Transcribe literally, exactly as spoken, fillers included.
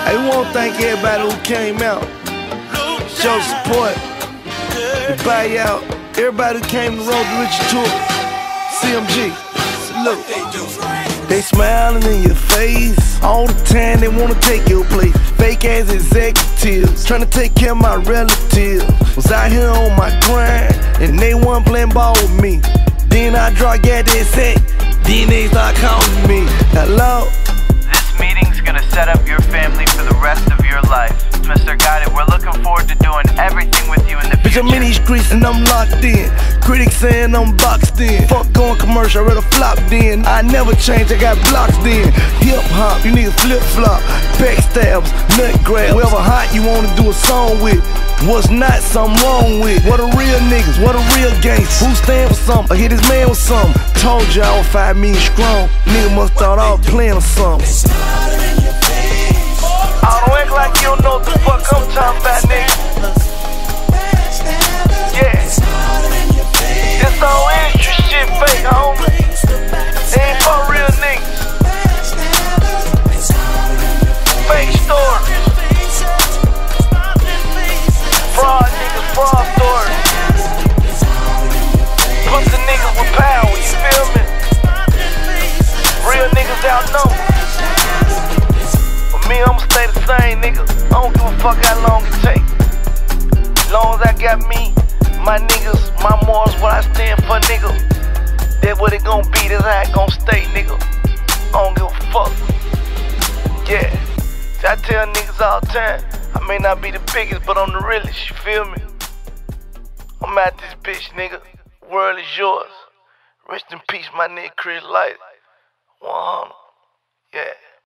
I want to thank everybody who came out, show support, the buyout, everybody who came to Road to Riches Tour. C M G, salute. They smiling in your face all the time. They wanna take your place. Fake ass executives trying to take care of my relatives. Was out here on my grind and they wasn't playing ball with me. Then I draw get that set. Then they start calling me. Hello. This meeting's gonna set up your family for the rest of your life. Mister Gotti, we're looking forward to doing everything with you in the Bitch, future. I'm in these streets and I'm locked in. Critics saying I'm boxed in. Fuck going commercial, I rather flop then. I never change, I got blocks then. Hip hop, you niggas flip flop. Backstabs, nut grab. Whoever hot you wanna do a song with. What's not, something wrong with. What a real niggas, what a real gangsters. Who stand for something, or hit his man with something. Told you I was five million strong. Nigga must thought I was playing or something. I don't act like you don't know what the fuck I'm talking about, nigga. Yeah. This all industry shit fake, homie. They ain't for real niggas. Fake stories. Fraud niggas, fraud stories. Put the niggas with power, you feel me? Real niggas out know. But me, I'ma stay the same, nigga. I don't give a fuck how long it take. As long as I got me, my niggas, my morals, what I stand for, nigga. That's what it gon' be, that's how it gon' stay, nigga. I don't give a fuck. Yeah. See, I tell niggas all the time, I may not be the biggest, but I'm the realest, you feel me? I'm out this bitch, nigga. World is yours. Rest in peace, my nigga Chris Light. one hundred.